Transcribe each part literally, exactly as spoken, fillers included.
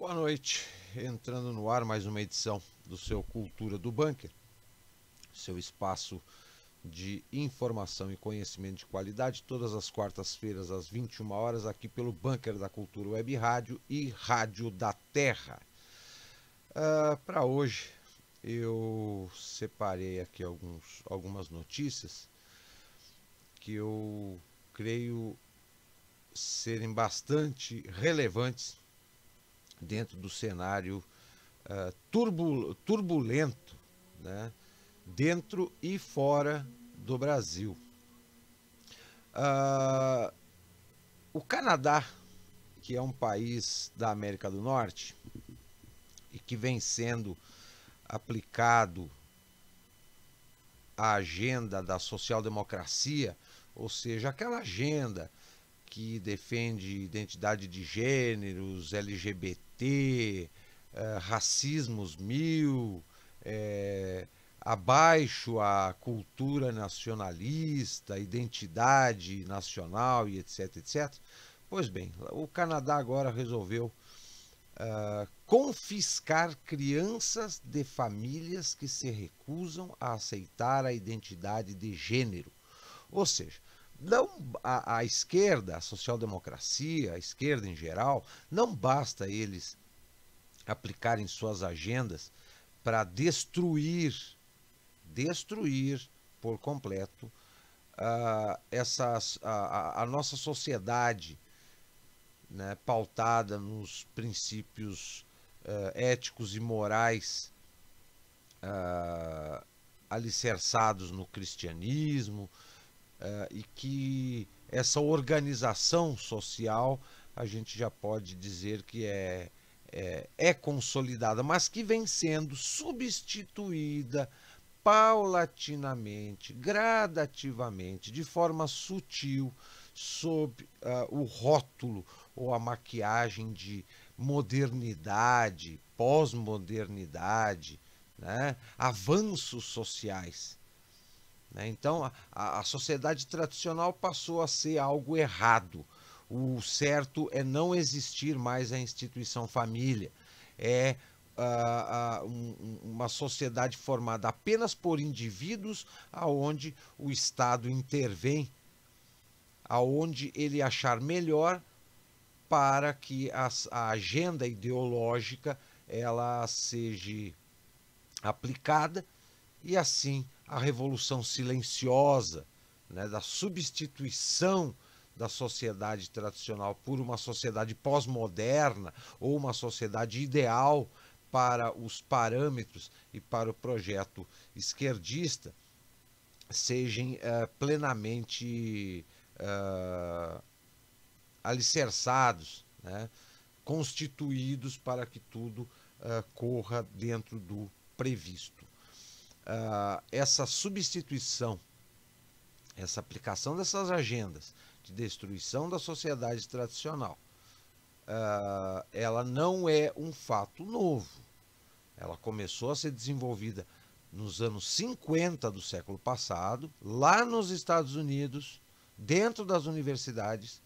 Boa noite, entrando no ar mais uma edição do seu Cultura do Bunker, seu espaço de informação e conhecimento de qualidade, todas as quartas-feiras às vinte e uma horas, aqui pelo Bunker da Cultura Web Rádio e Rádio da Terra. Uh, Para hoje eu separei aqui alguns, algumas notícias que eu creio serem bastante relevantes dentro do cenário uh, turbul turbulento, né, dentro e fora do Brasil. Uh, o Canadá, que é um país da América do Norte e que vem sendo aplicado a agenda da social-democracia, ou seja, aquela agenda que defende identidade de gêneros, L G B T, eh, racismos mil, eh, abaixo a cultura nacionalista, identidade nacional e etc, etcétera. Pois bem, o Canadá agora resolveu uh, confiscar crianças de famílias que se recusam a aceitar a identidade de gênero. Ou seja, não, a, a esquerda, a social-democracia, a esquerda em geral, não basta eles aplicarem suas agendas para destruir, destruir por completo uh, essas, a, a nossa sociedade, né, pautada nos princípios uh, éticos e morais uh, alicerçados no cristianismo, Uh, e que essa organização social a gente já pode dizer que é, é, é consolidada, mas que vem sendo substituída paulatinamente, gradativamente, de forma sutil, sob uh, o rótulo ou a maquiagem de modernidade, pós-modernidade, né? Avanços sociais. Então, a, a sociedade tradicional passou a ser algo errado. O certo é não existir mais a instituição família. É uh, uh, um, uma sociedade formada apenas por indivíduos, aonde o Estado intervém, aonde ele achar melhor para que a, a agenda ideológica ela seja aplicada e assim a revolução silenciosa, né, da substituição da sociedade tradicional por uma sociedade pós-moderna ou uma sociedade ideal para os parâmetros e para o projeto esquerdista sejam uh, plenamente uh, alicerçados, né, constituídos para que tudo uh, corra dentro do previsto. Uh, essa substituição, essa aplicação dessas agendas de destruição da sociedade tradicional, uh, ela não é um fato novo. Ela começou a ser desenvolvida nos anos cinquenta do século passado, lá nos Estados Unidos, dentro das universidades.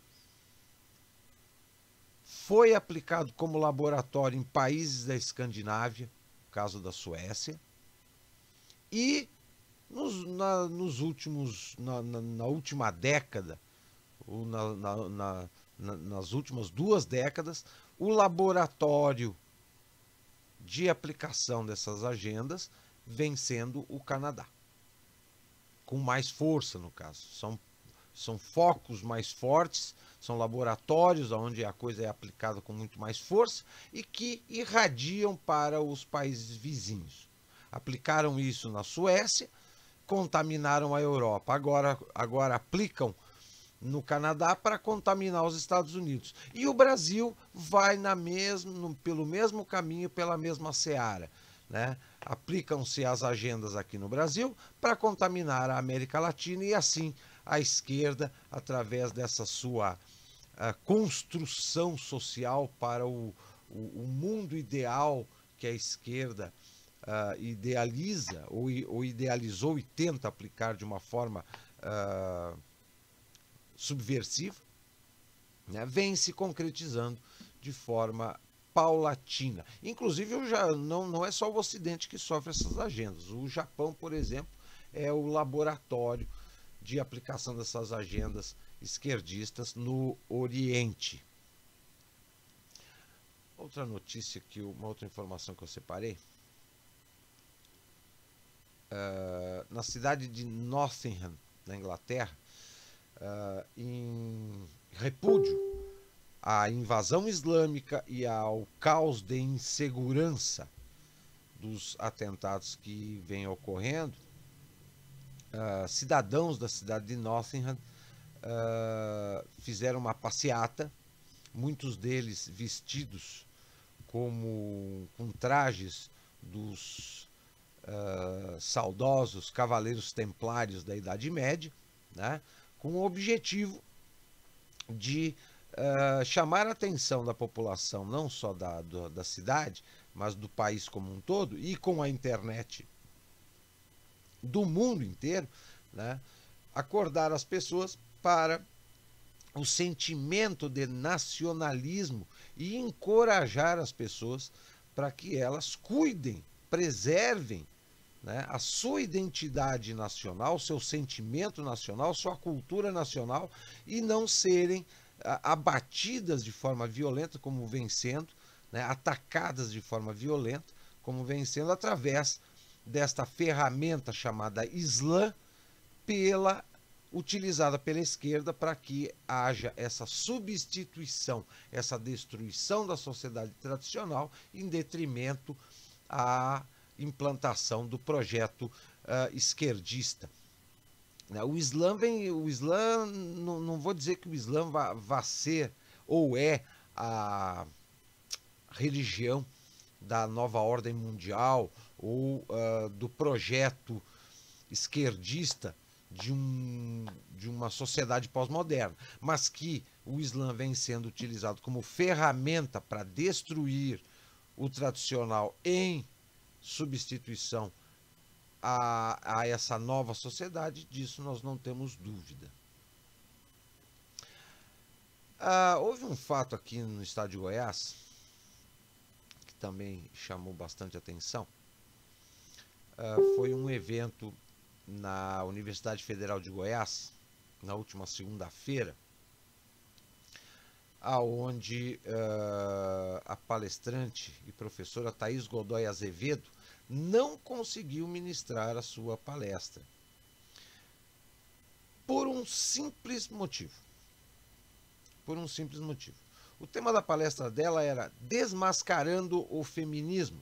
Foi aplicado como laboratório em países da Escandinávia, no caso da Suécia. E nos, na, nos últimos, na, na, na última década, ou na, na, na, na, nas últimas duas décadas, o laboratório de aplicação dessas agendas vem sendo o Canadá. Com mais força, no caso. São, são focos mais fortes, são laboratórios onde a coisa é aplicada com muito mais força e que irradiam para os países vizinhos. Aplicaram isso na Suécia, contaminaram a Europa. Agora, agora aplicam no Canadá para contaminar os Estados Unidos. E o Brasil vai na mesmo, pelo mesmo caminho, pela mesma seara, né? Aplicam-se as agendas aqui no Brasil para contaminar a América Latina e assim a esquerda, através dessa sua uh, construção social para o, o, o mundo ideal que a esquerda Uh, idealiza ou, ou idealizou e tenta aplicar de uma forma uh, subversiva, né, vem se concretizando de forma paulatina. Inclusive, eu já, não, não é só o Ocidente que sofre essas agendas. O Japão, por exemplo, é o laboratório de aplicação dessas agendas esquerdistas no Oriente. Outra notícia, que uma outra informação que eu separei. Uh, na cidade de Nottingham, na Inglaterra, uh, em repúdio à invasão islâmica e ao caos de insegurança dos atentados que vêm ocorrendo, uh, cidadãos da cidade de Nottingham uh, fizeram uma passeata, muitos deles vestidos como com trajes dos uh, saudosos cavaleiros templários da Idade Média, né, com o objetivo de uh, chamar a atenção da população, não só da, do, da cidade, mas do país como um todo, e com a internet do mundo inteiro, né, acordar as pessoas para o sentimento de nacionalismo e encorajar as pessoas para que elas cuidem, preservem, né, a sua identidade nacional, seu sentimento nacional, sua cultura nacional, e não serem a, abatidas de forma violenta, como vem sendo, né, atacadas de forma violenta, como vem sendo através desta ferramenta chamada Islã, pela utilizada pela esquerda para que haja essa substituição, essa destruição da sociedade tradicional em detrimento à implantação do projeto uh, esquerdista. O Islã vem, o Islã, não, não vou dizer que o Islã vá, vá ser ou é a religião da nova ordem mundial ou uh, do projeto esquerdista de, um, de uma sociedade pós-moderna, mas que o Islã vem sendo utilizado como ferramenta para destruir o tradicional em substituição a, a essa nova sociedade, disso nós não temos dúvida. Ah, houve um fato aqui no estado de Goiás que também chamou bastante atenção. Ah, foi um evento na Universidade Federal de Goiás, na última segunda-feira, aonde uh, a palestrante e professora Thaís Godoy Azevedo não conseguiu ministrar a sua palestra. Por um simples motivo. Por um simples motivo. O tema da palestra dela era Desmascarando o Feminismo.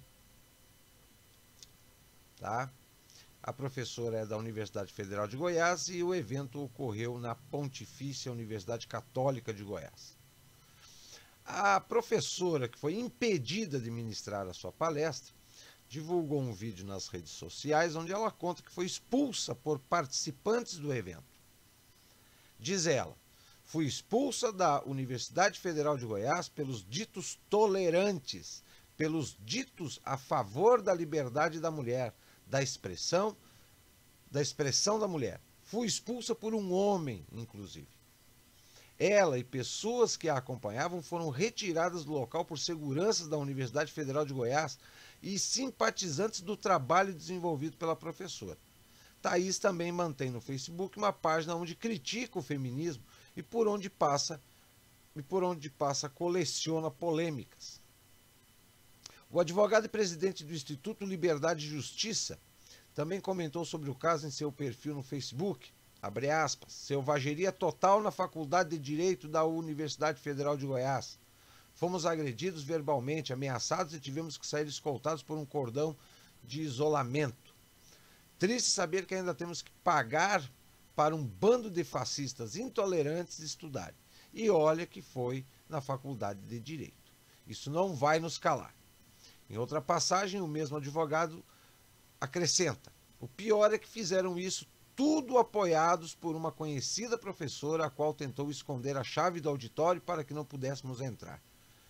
Tá? A professora é da Universidade Federal de Goiás e o evento ocorreu na Pontifícia Universidade Católica de Goiás. A professora, que foi impedida de ministrar a sua palestra, divulgou um vídeo nas redes sociais onde ela conta que foi expulsa por participantes do evento. Diz ela: fui expulsa da Universidade Federal de Goiás pelos ditos tolerantes, pelos ditos a favor da liberdade da mulher, da expressão, da expressão da mulher. Fui expulsa por um homem, inclusive. Ela e pessoas que a acompanhavam foram retiradas do local por seguranças da Universidade Federal de Goiás e simpatizantes do trabalho desenvolvido pela professora. Thaís também mantém no Facebook uma página onde critica o feminismo e por onde passa, e por onde passa coleciona polêmicas. O advogado e presidente do Instituto Liberdade e Justiça também comentou sobre o caso em seu perfil no Facebook, abre aspas, selvageria total na Faculdade de Direito da Universidade Federal de Goiás. Fomos agredidos verbalmente, ameaçados e tivemos que sair escoltados por um cordão de isolamento. Triste saber que ainda temos que pagar para um bando de fascistas intolerantes estudarem. E olha que foi na Faculdade de Direito. Isso não vai nos calar. Em outra passagem, o mesmo advogado acrescenta: o pior é que fizeram isso tudo apoiados por uma conhecida professora, a qual tentou esconder a chave do auditório para que não pudéssemos entrar.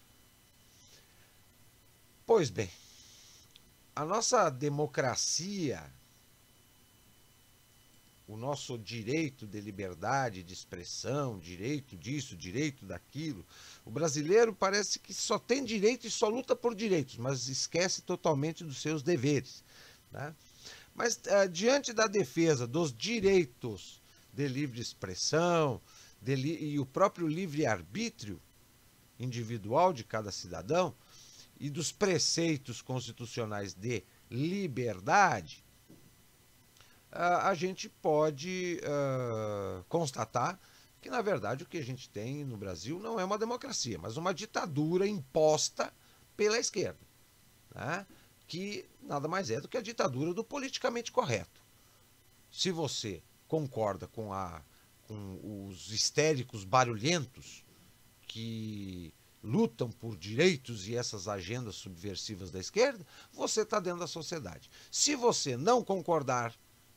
Pois bem, a nossa democracia, o nosso direito de liberdade, de expressão, direito disso, direito daquilo. O brasileiro parece que só tem direito e só luta por direitos, mas esquece totalmente dos seus deveres, né? Mas uh, diante da defesa dos direitos de livre expressão de li e o próprio livre-arbítrio individual de cada cidadão e dos preceitos constitucionais de liberdade, uh, a gente pode uh, constatar que, na verdade, o que a gente tem no Brasil não é uma democracia, mas uma ditadura imposta pela esquerda, né? Que nada mais é do que a ditadura do politicamente correto. Se você concorda com, a, com os histéricos barulhentos que lutam por direitos e essas agendas subversivas da esquerda, você está dentro da sociedade. Se você não concordar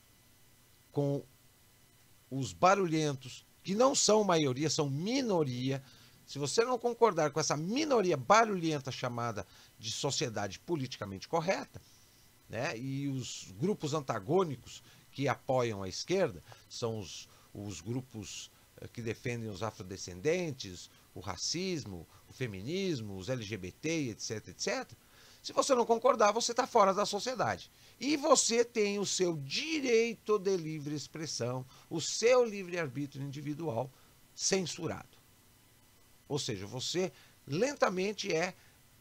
com os barulhentos, que não são maioria, são minoria, se você não concordar com essa minoria barulhenta chamada de sociedade politicamente correta, né, e os grupos antagônicos que apoiam a esquerda são os, os grupos que defendem os afrodescendentes, o racismo, o feminismo, os L G B T, etc, etcétera. Se você não concordar, você está fora da sociedade. E você tem o seu direito de livre expressão, o seu livre-arbítrio individual censurado. Ou seja, você lentamente é,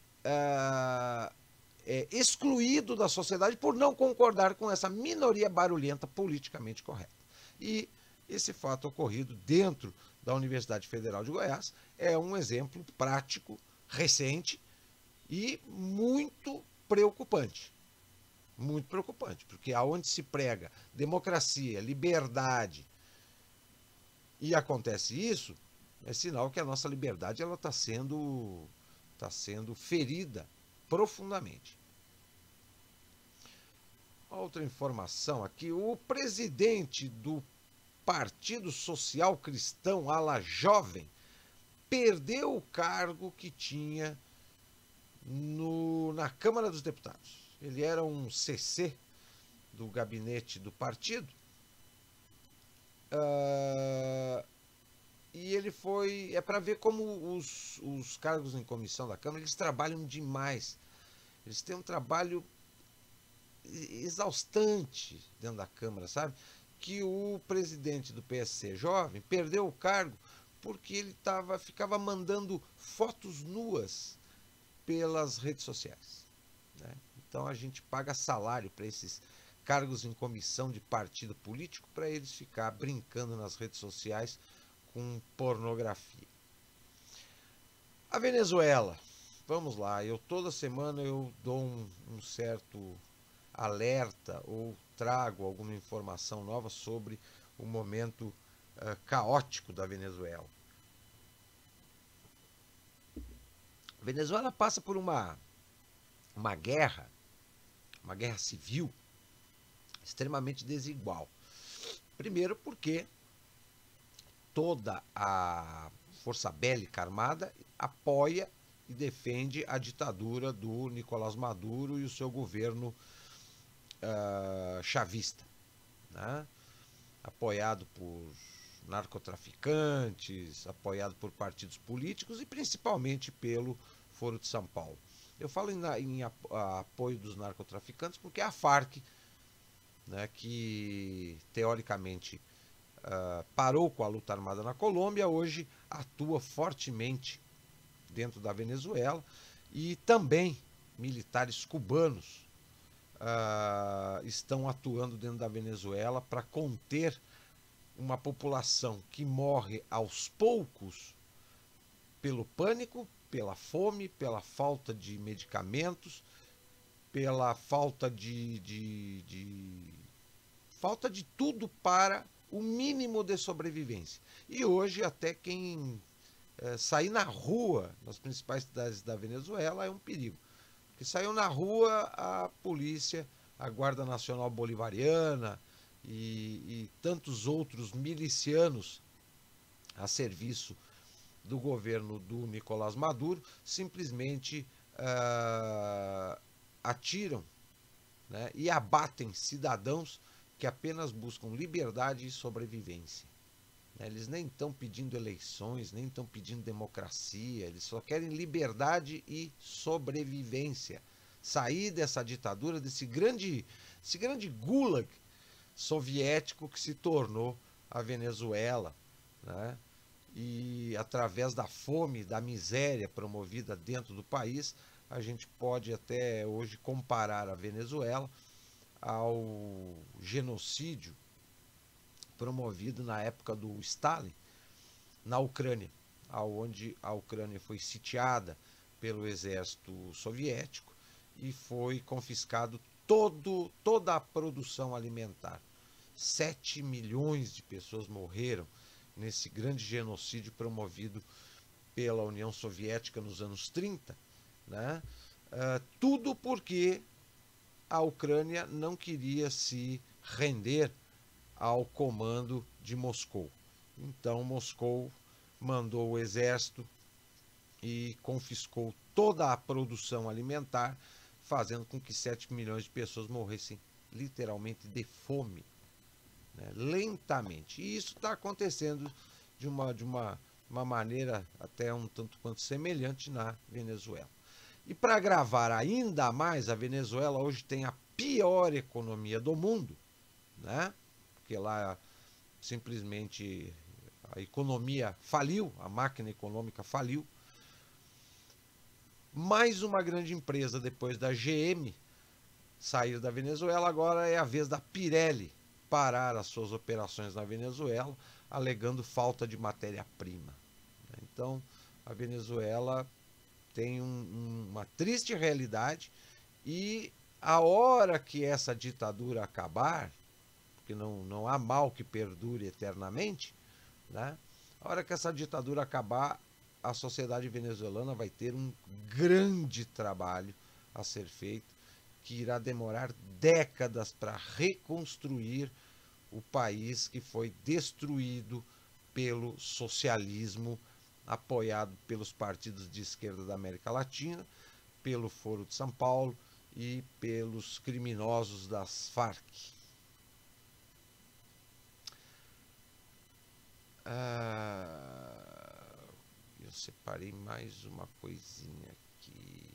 uh, é excluído da sociedade por não concordar com essa minoria barulhenta politicamente correta. E esse fato ocorrido dentro da Universidade Federal de Goiás é um exemplo prático, recente e muito preocupante. Muito preocupante, porque aonde se prega democracia, liberdade e acontece isso, é sinal que a nossa liberdade ela está sendo, tá sendo ferida profundamente. Outra informação aqui, o presidente do Partido Social Cristão ala jovem perdeu o cargo que tinha no, na Câmara dos Deputados. Ele era um C C do gabinete do partido. Uh, e ele foi... É para ver como os, os cargos em comissão da Câmara, eles trabalham demais. Eles têm um trabalho exaustante dentro da Câmara, sabe? Que o presidente do P S C jovem perdeu o cargo porque ele tava, ficava mandando fotos nuas pelas redes sociais, né? Então a gente paga salário para esses cargos em comissão de partido político para eles ficar brincando nas redes sociais com pornografia. A Venezuela, vamos lá, eu toda semana eu dou um, um certo alerta ou trago alguma informação nova sobre o momento uh, caótico da Venezuela. A Venezuela passa por uma, uma guerra, uma guerra civil extremamente desigual. Primeiro porque toda a força bélica armada apoia e defende a ditadura do Nicolás Maduro e o seu governo uh, chavista, né? Apoiado por narcotraficantes, apoiado por partidos políticos e principalmente pelo Foro de São Paulo. Eu falo em, em apoio dos narcotraficantes porque é a Farc, né, que teoricamente uh, parou com a luta armada na Colômbia, hoje atua fortemente dentro da Venezuela, e também militares cubanos uh, estão atuando dentro da Venezuela para conter uma população que morre aos poucos pelo pânico, pela fome, pela falta de medicamentos, pela falta de, de, de falta de tudo para o mínimo de sobrevivência. E hoje até quem é, sair na rua nas principais cidades da Venezuela é um perigo. Porque saiu na rua a polícia, a Guarda Nacional Bolivariana e, e tantos outros milicianos a serviço do governo do Nicolás Maduro simplesmente uh, atiram, né, e abatem cidadãos que apenas buscam liberdade e sobrevivência. Eles nem estão pedindo eleições, nem estão pedindo democracia, eles só querem liberdade e sobrevivência. Sair dessa ditadura, desse grande, esse grande gulag soviético que se tornou a Venezuela, né? E através da fome, da miséria promovida dentro do país, a gente pode até hoje comparar a Venezuela ao genocídio promovido na época do Stalin na Ucrânia, onde a Ucrânia foi sitiada pelo exército soviético e foi confiscado todo, toda a produção alimentar. Sete milhões de pessoas morreram nesse grande genocídio promovido pela União Soviética nos anos trinta, né? Uh, tudo porque a Ucrânia não queria se render ao comando de Moscou. Então Moscou mandou o exército e confiscou toda a produção alimentar, fazendo com que sete milhões de pessoas morressem literalmente de fome, né? Lentamente. E isso está acontecendo de, uma, de uma, uma maneira até um tanto quanto semelhante na Venezuela. E para agravar ainda mais, a Venezuela hoje tem a pior economia do mundo, né? Porque lá simplesmente a economia faliu, a máquina econômica faliu. Mais uma grande empresa, depois da G M sair da Venezuela, agora é a vez da Pirelli parar as suas operações na Venezuela, alegando falta de matéria-prima. Então, a Venezuela tem um, um, uma triste realidade, e a hora que essa ditadura acabar, porque não, não há mal que perdure eternamente, né? A hora que essa ditadura acabar, a sociedade venezuelana vai ter um grande trabalho a ser feito, que irá demorar décadas para reconstruir o país que foi destruído pelo socialismo, apoiado pelos partidos de esquerda da América Latina, pelo Foro de São Paulo e pelos criminosos das Farc. Ah, eu separei mais uma coisinha aqui.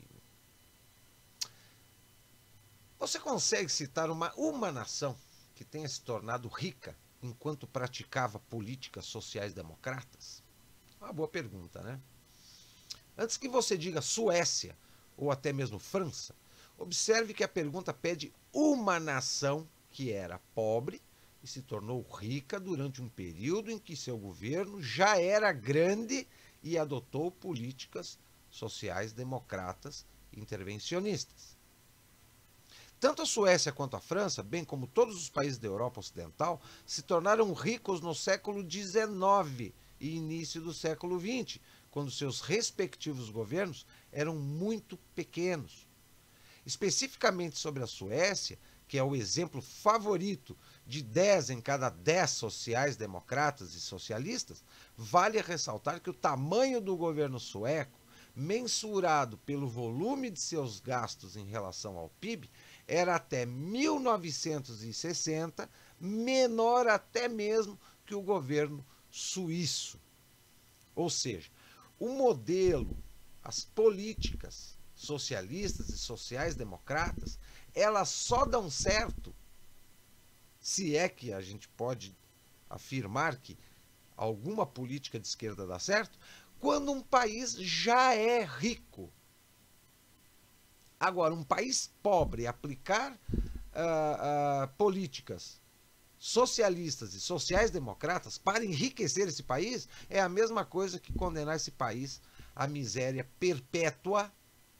Você consegue citar uma, uma nação que tenha se tornado rica enquanto praticava políticas sociais democratas? Uma boa pergunta, né? Antes que você diga Suécia ou até mesmo França, observe que a pergunta pede uma nação que era pobre e se tornou rica durante um período em que seu governo já era grande e adotou políticas sociais democratas intervencionistas. Tanto a Suécia quanto a França, bem como todos os países da Europa Ocidental, se tornaram ricos no século dezenove e início do século vinte, quando seus respectivos governos eram muito pequenos. Especificamente sobre a Suécia, que é o exemplo favorito de dez em cada dez sociais-democratas e socialistas, vale ressaltar que o tamanho do governo sueco, mensurado pelo volume de seus gastos em relação ao P I B, era até mil novecentos e sessenta menor até mesmo que o governo suíço. Ou seja, o modelo, as políticas socialistas e sociais-democratas, elas só dão certo, se é que a gente pode afirmar que alguma política de esquerda dá certo, quando um país já é rico. Agora, um país pobre aplicar uh, uh, políticas socialistas e sociais-democratas para enriquecer esse país é a mesma coisa que condenar esse país à miséria perpétua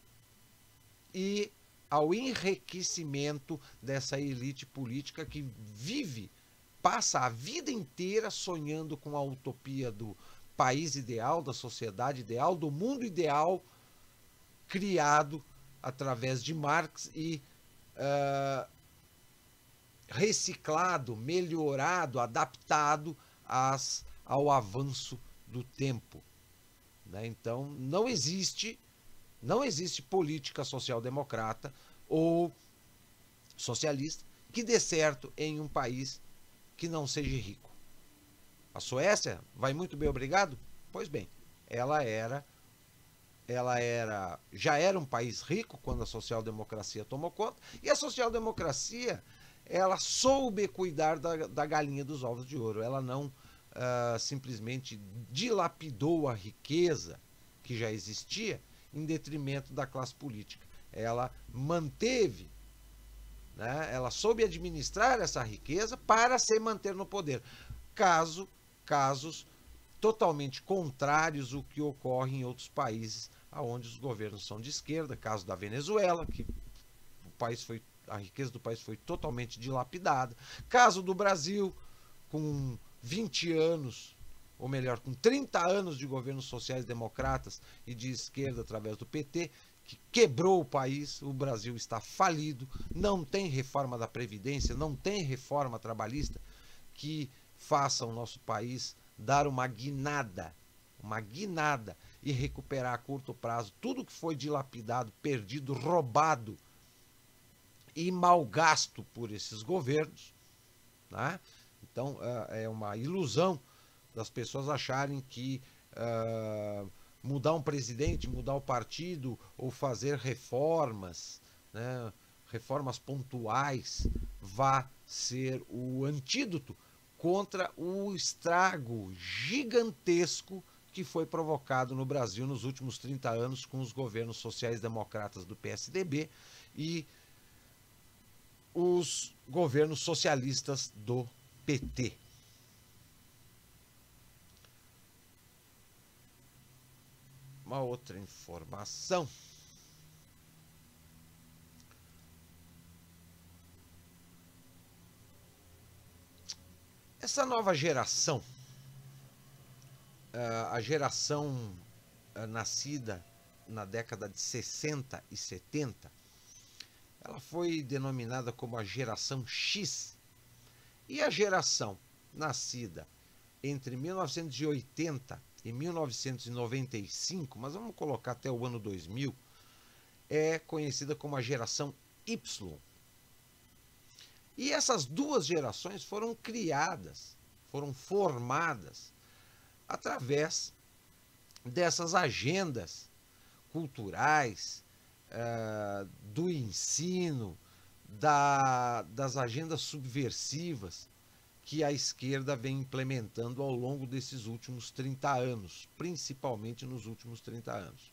e ao enriquecimento dessa elite política que vive, passa a vida inteira sonhando com a utopia do país ideal, da sociedade ideal, do mundo ideal criado através de Marx e uh, reciclado, melhorado, adaptado às, ao avanço do tempo. Né? Então, não existe, não existe política social-democrata ou socialista que dê certo em um país que não seja rico. A Suécia vai muito bem, obrigado? Pois bem, ela era, ela era, já era um país rico quando a social-democracia tomou conta, e a social-democracia, ela soube cuidar da, da galinha dos ovos de ouro. Ela não uh, simplesmente dilapidou a riqueza que já existia em detrimento da classe política. Ela manteve, né, ela soube administrar essa riqueza para se manter no poder. Caso, casos totalmente contrários ao que ocorre em outros países onde os governos são de esquerda, caso da Venezuela, que o país foi, a riqueza do país foi totalmente dilapidada. Caso do Brasil, com vinte anos, ou melhor, com trinta anos de governos sociais-democratas e de esquerda através do P T, que quebrou o país. O Brasil está falido, não tem reforma da Previdência, não tem reforma trabalhista que faça o nosso país dar uma guinada, uma guinada e recuperar a curto prazo tudo que foi dilapidado, perdido, roubado e mal gasto por esses governos, né? Então é uma ilusão das pessoas acharem que uh, mudar um presidente, mudar o partido ou fazer reformas, né, reformas pontuais, vá ser o antídoto contra o estrago gigantesco que foi provocado no Brasil nos últimos trinta anos com os governos sociais-democratas do P S D B e os governos socialistas do P T. Uma outra informação. Essa nova geração, a geração nascida na década de sessenta e setenta, ela foi denominada como a geração X. E a geração nascida entre mil novecentos e oitenta e mil novecentos e noventa e cinco, mas vamos colocar até o ano dois mil, é conhecida como a geração Y. E essas duas gerações foram criadas, foram formadas através dessas agendas culturais, uh, do ensino, da, das agendas subversivas que a esquerda vem implementando ao longo desses últimos trinta anos, principalmente nos últimos trinta anos.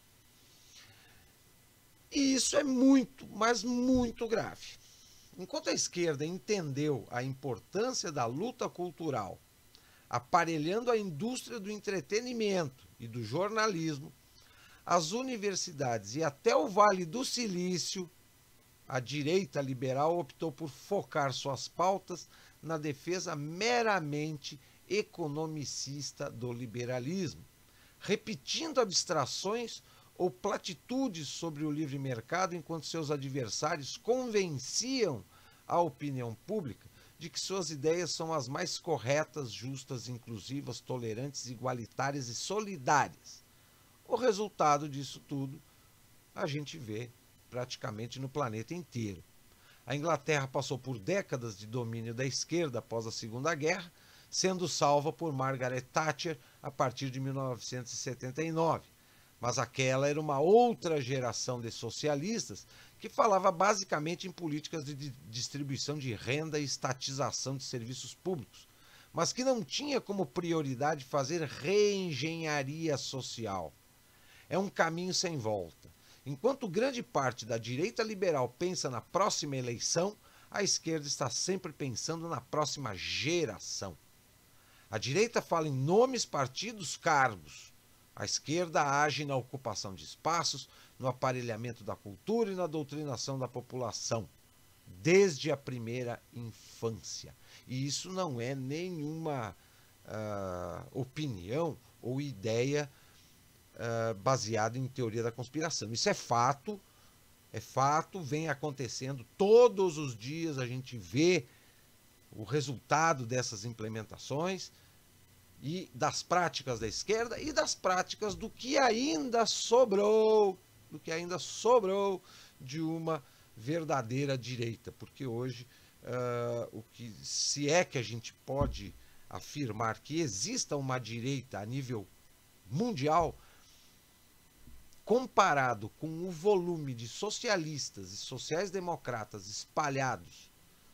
E isso é muito, mas muito grave. Enquanto a esquerda entendeu a importância da luta cultural, aparelhando a indústria do entretenimento e do jornalismo, as universidades e até o Vale do Silício, a direita liberal optou por focar suas pautas na defesa meramente economicista do liberalismo, repetindo abstrações ou platitudes sobre o livre mercado, enquanto seus adversários convenciam a opinião pública de que suas ideias são as mais corretas, justas, inclusivas, tolerantes, igualitárias e solidárias. O resultado disso tudo a gente vê praticamente no planeta inteiro. A Inglaterra passou por décadas de domínio da esquerda após a Segunda Guerra, sendo salva por Margaret Thatcher a partir de mil novecentos e setenta e nove. Mas aquela era uma outra geração de socialistas que falava basicamente em políticas de distribuição de renda e estatização de serviços públicos, mas que não tinha como prioridade fazer reengenharia social. É um caminho sem volta. Enquanto grande parte da direita liberal pensa na próxima eleição, a esquerda está sempre pensando na próxima geração. A direita fala em nomes, partidos, cargos. A esquerda age na ocupação de espaços, no aparelhamento da cultura e na doutrinação da população, desde a primeira infância. E isso não é nenhuma uh, opinião ou ideia uh, baseada em teoria da conspiração. Isso é fato, é fato, vem acontecendo todos os dias, a gente vê o resultado dessas implementações e das práticas da esquerda e das práticas do que ainda sobrou, do que ainda sobrou de uma verdadeira direita, porque hoje uh, o que se é que a gente pode afirmar que exista uma direita a nível mundial, comparado com o volume de socialistas e sociais-democratas espalhados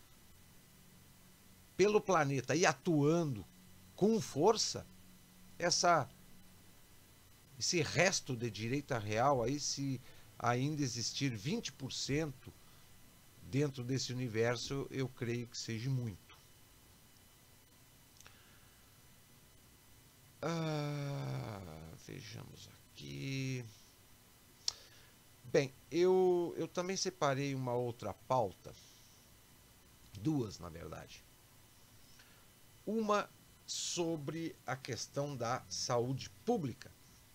pelo planeta e atuando com força, essa, esse resto de direita real, aí, se ainda existir vinte por cento dentro desse universo, eu creio que seja muito. Ah, vejamos aqui. Bem, eu, eu também separei uma outra pauta, duas na verdade. Uma sobre a questão da saúde pública.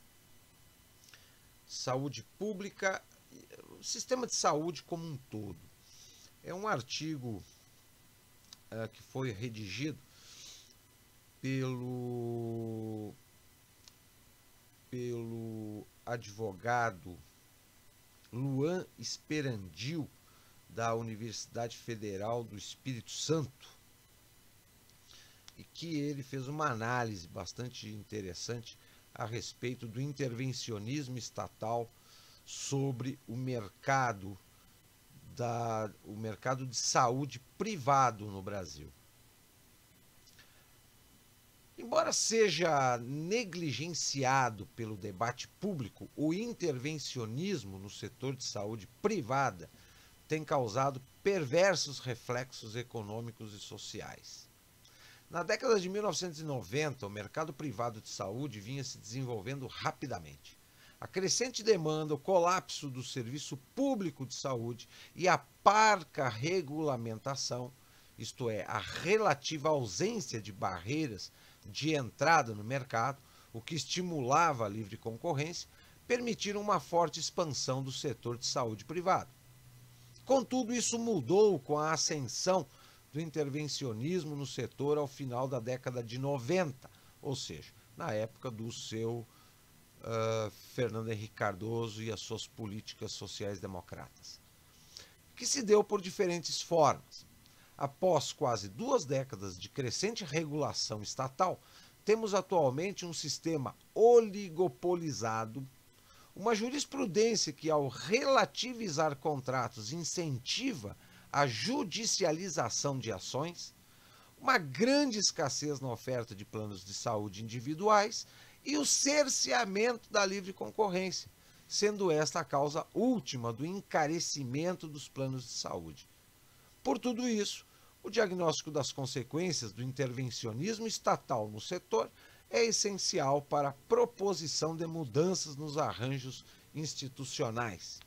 Saúde pública, o sistema de saúde como um todo. É um artigo uh, que foi redigido pelo, pelo advogado Luan Esperandil, da Universidade Federal do Espírito Santo, e que ele fez uma análise bastante interessante a respeito do intervencionismo estatal sobre o mercado, da, o mercado de saúde privado no Brasil. Embora seja negligenciado pelo debate público, o intervencionismo no setor de saúde privada tem causado perversos reflexos econômicos e sociais. Na década de mil novecentos e noventa, o mercado privado de saúde vinha se desenvolvendo rapidamente. A crescente demanda, o colapso do serviço público de saúde e a parca regulamentação, isto é, a relativa ausência de barreiras de entrada no mercado, o que estimulava a livre concorrência, permitiram uma forte expansão do setor de saúde privado. Contudo, isso mudou com a ascensão do intervencionismo no setor ao final da década de noventa, ou seja, na época do seu uh, Fernando Henrique Cardoso e as suas políticas sociais democratas, que se deu por diferentes formas. Após quase duas décadas de crescente regulação estatal, temos atualmente um sistema oligopolizado, uma jurisprudência que, ao relativizar contratos, incentiva a judicialização de ações, uma grande escassez na oferta de planos de saúde individuais e o cerceamento da livre concorrência, sendo esta a causa última do encarecimento dos planos de saúde. Por tudo isso, o diagnóstico das consequências do intervencionismo estatal no setor é essencial para a proposição de mudanças nos arranjos institucionais.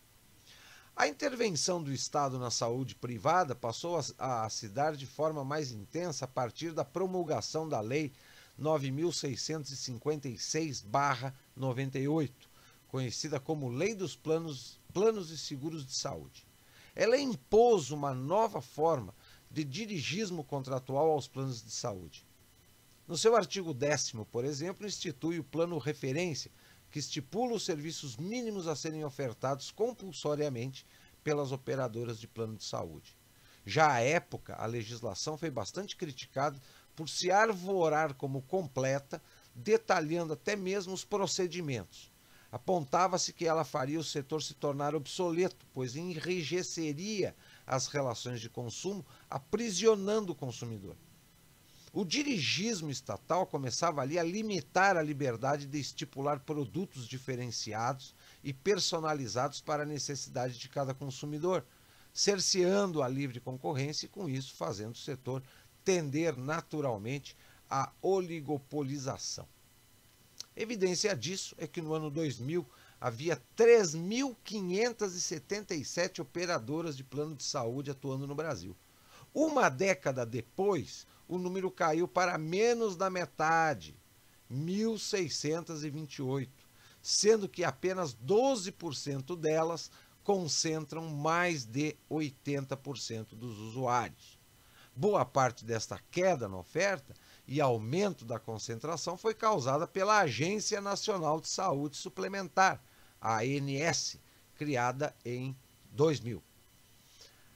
A intervenção do Estado na saúde privada passou a, a se dar de forma mais intensa a partir da promulgação da Lei nove mil seiscentos e cinquenta e seis barra noventa e oito, conhecida como Lei dos Planos, Planos e Seguros de Saúde. Ela impôs uma nova forma de dirigismo contratual aos planos de saúde. No seu artigo décimo, por exemplo, institui o Plano Referência, que estipula os serviços mínimos a serem ofertados compulsoriamente pelas operadoras de plano de saúde. Já à época, a legislação foi bastante criticada por se arvorar como completa, detalhando até mesmo os procedimentos. Apontava-se que ela faria o setor se tornar obsoleto, pois enrijeceria as relações de consumo, aprisionando o consumidor. O dirigismo estatal começava ali a limitar a liberdade de estipular produtos diferenciados e personalizados para a necessidade de cada consumidor, cerceando a livre concorrência e, com isso, fazendo o setor tender naturalmente à oligopolização. Evidência disso é que no ano dois mil havia três mil quinhentas e setenta e sete operadoras de plano de saúde atuando no Brasil. Uma década depois, o número caiu para menos da metade, mil seiscentas e vinte e oito, sendo que apenas doze por cento delas concentram mais de oitenta por cento dos usuários. Boa parte desta queda na oferta e aumento da concentração foi causada pela Agência Nacional de Saúde Suplementar, a A N S, criada em dois mil.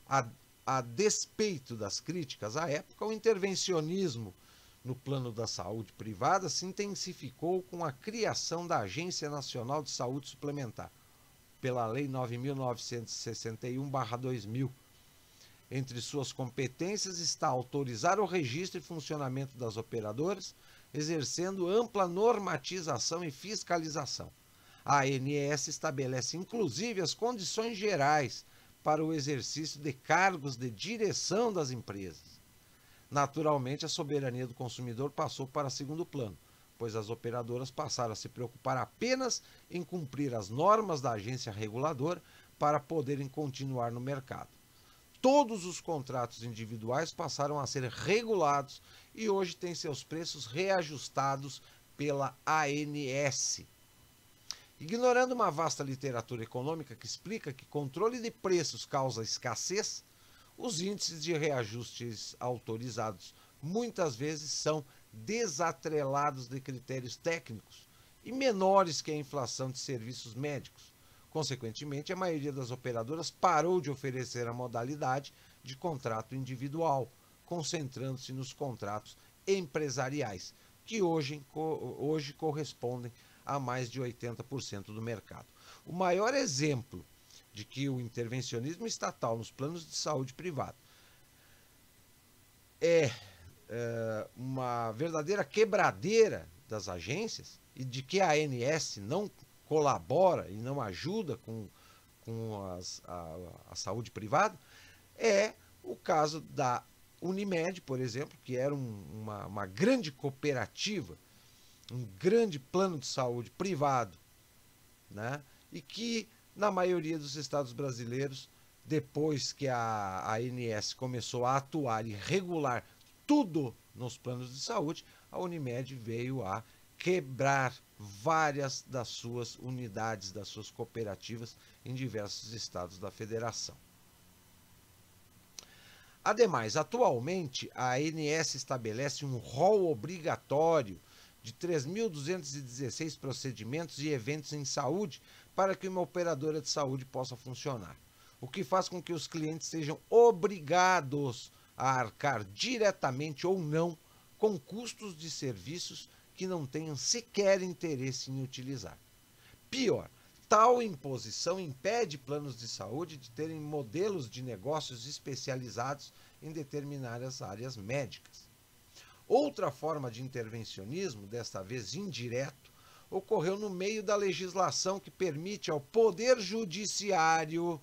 A, a despeito das críticas à época, o intervencionismo no plano da saúde privada se intensificou com a criação da Agência Nacional de Saúde Suplementar, pela Lei nove mil novecentos e sessenta e um barra dois mil. Entre suas competências está autorizar o registro e funcionamento das operadoras, exercendo ampla normatização e fiscalização. A ANS estabelece inclusive as condições gerais para o exercício de cargos de direção das empresas. Naturalmente, a soberania do consumidor passou para segundo plano, pois as operadoras passaram a se preocupar apenas em cumprir as normas da agência reguladora para poderem continuar no mercado. Todos os contratos individuais passaram a ser regulados e hoje têm seus preços reajustados pela A N S. Ignorando uma vasta literatura econômica que explica que controle de preços causa escassez, os índices de reajustes autorizados muitas vezes são desatrelados de critérios técnicos e menores que a inflação de serviços médicos. Consequentemente, a maioria das operadoras parou de oferecer a modalidade de contrato individual, concentrando-se nos contratos empresariais, que hoje, hoje correspondem a mais de oitenta por cento do mercado. O maior exemplo de que o intervencionismo estatal nos planos de saúde privado é, é uma verdadeira quebradeira das agências e de que a ANS não colabora e não ajuda com, com as, a, a saúde privada, é o caso da Unimed, por exemplo, que era um, uma, uma grande cooperativa, um grande plano de saúde privado, né? E que, na maioria dos estados brasileiros, depois que a, a ANS começou a atuar e regular tudo nos planos de saúde, a Unimed veio a quebrar várias das suas unidades, das suas cooperativas em diversos estados da federação. Ademais, atualmente, a ANS estabelece um rol obrigatório de três mil duzentos e dezesseis procedimentos e eventos em saúde para que uma operadora de saúde possa funcionar, o que faz com que os clientes sejam obrigados a arcar diretamente ou não com custos de serviços que não tenham sequer interesse em utilizar. Pior, tal imposição impede planos de saúde de terem modelos de negócios especializados em determinadas áreas médicas. Outra forma de intervencionismo, desta vez indireto, ocorreu no meio da legislação que permite ao Poder Judiciário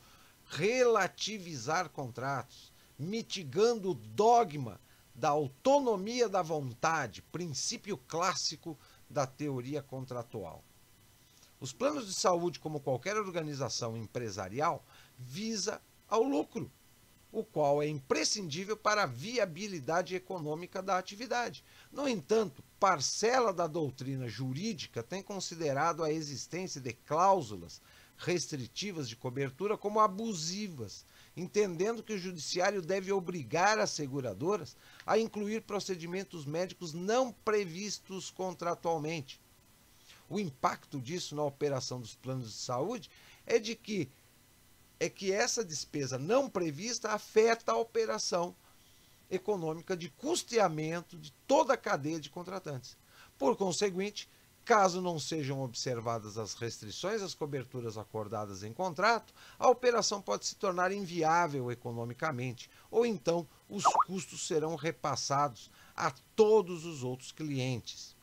relativizar contratos, mitigando o dogma da autonomia da vontade, princípio clássico da teoria contratual. Os planos de saúde, como qualquer organização empresarial, visa ao lucro, o qual é imprescindível para a viabilidade econômica da atividade. No entanto, parcela da doutrina jurídica tem considerado a existência de cláusulas restritivas de cobertura como abusivas, entendendo que o judiciário deve obrigar as seguradoras a incluir procedimentos médicos não previstos contratualmente. O impacto disso na operação dos planos de saúde é de que é que essa despesa não prevista afeta a operação econômica de custeamento de toda a cadeia de contratantes. Por conseguinte, caso não sejam observadas as restrições às coberturas acordadas em contrato, a operação pode se tornar inviável economicamente, ou então os custos serão repassados a todos os outros clientes.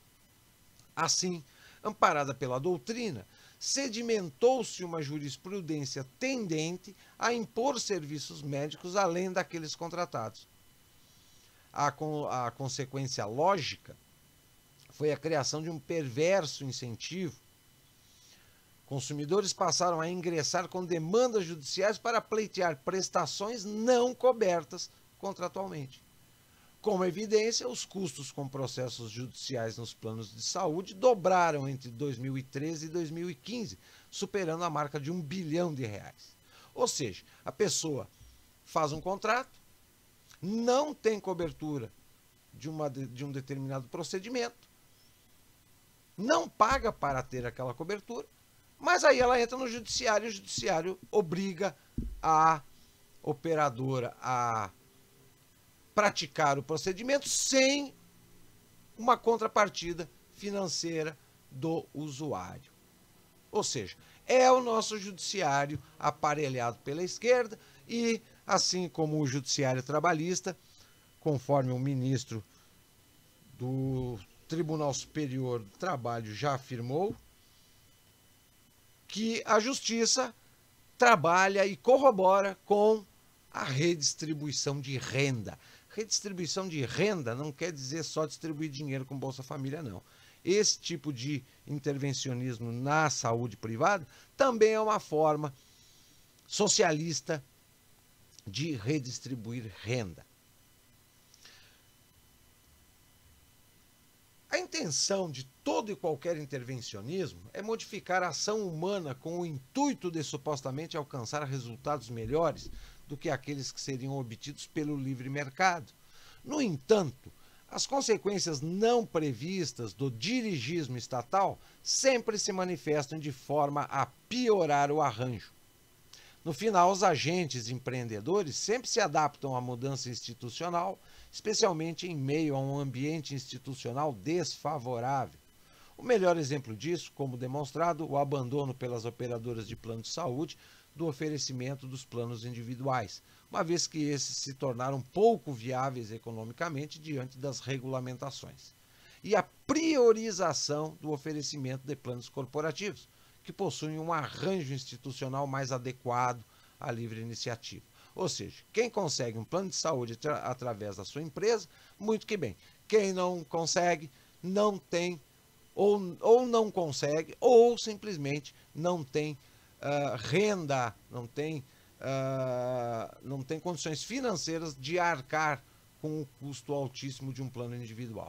Assim, amparada pela doutrina, sedimentou-se uma jurisprudência tendente a impor serviços médicos além daqueles contratados. A, a consequência lógica foi a criação de um perverso incentivo. Consumidores passaram a ingressar com demandas judiciais para pleitear prestações não cobertas contratualmente. Como evidência, os custos com processos judiciais nos planos de saúde dobraram entre dois mil e treze e dois mil e quinze, superando a marca de um bilhão de reais. Ou seja, a pessoa faz um contrato, não tem cobertura de, uma, de um determinado procedimento, não paga para ter aquela cobertura, mas aí ela entra no judiciário e o judiciário obriga a operadora a praticar o procedimento sem uma contrapartida financeira do usuário. Ou seja, é o nosso judiciário aparelhado pela esquerda e, assim como o judiciário trabalhista, conforme o ministro do Tribunal Superior do Trabalho já afirmou, que a justiça trabalha e corrobora com a redistribuição de renda. Redistribuição de renda não quer dizer só distribuir dinheiro com Bolsa Família, não. Esse tipo de intervencionismo na saúde privada também é uma forma socialista de redistribuir renda. A intenção de todo e qualquer intervencionismo é modificar a ação humana com o intuito de supostamente alcançar resultados melhores do que aqueles que seriam obtidos pelo livre mercado. No entanto, as consequências não previstas do dirigismo estatal sempre se manifestam de forma a piorar o arranjo. No final, os agentes empreendedores sempre se adaptam à mudança institucional, especialmente em meio a um ambiente institucional desfavorável. O melhor exemplo disso, como demonstrado, o abandono pelas operadoras de plano de saúde do oferecimento dos planos individuais, uma vez que esses se tornaram pouco viáveis economicamente diante das regulamentações. E a priorização do oferecimento de planos corporativos, que possuem um arranjo institucional mais adequado à livre iniciativa. Ou seja, quem consegue um plano de saúde através da sua empresa, muito que bem. Quem não consegue, não tem, ou, ou não consegue, ou simplesmente não tem uh, renda, não tem, uh, não tem condições financeiras de arcar com o custo altíssimo de um plano individual.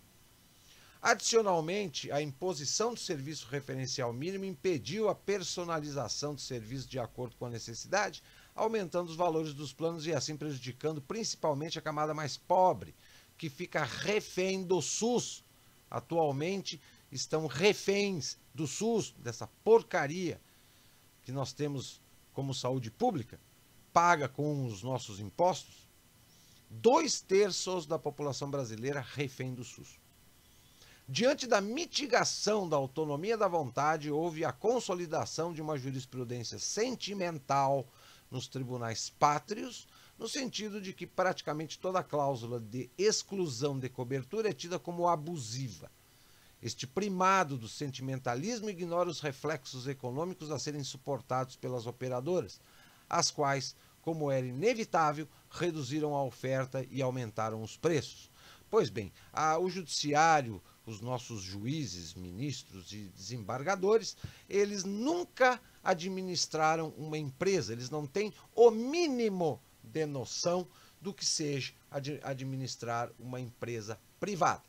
Adicionalmente, a imposição do serviço referencial mínimo impediu a personalização do serviço de acordo com a necessidade, aumentando os valores dos planos e assim prejudicando principalmente a camada mais pobre, que fica refém do SUS. Atualmente estão reféns do SUS, dessa porcaria que nós temos como saúde pública, paga com os nossos impostos. Dois terços da população brasileira refém do SUS. Diante da mitigação da autonomia da vontade, houve a consolidação de uma jurisprudência sentimental nos tribunais pátrios, no sentido de que praticamente toda cláusula de exclusão de cobertura é tida como abusiva. Este primado do sentimentalismo ignora os reflexos econômicos a serem suportados pelas operadoras, as quais, como era inevitável, reduziram a oferta e aumentaram os preços. Pois bem, a, o judiciário, os nossos juízes, ministros e desembargadores, eles nunca administraram uma empresa, eles não têm o mínimo de noção do que seja ad, administrar uma empresa privada.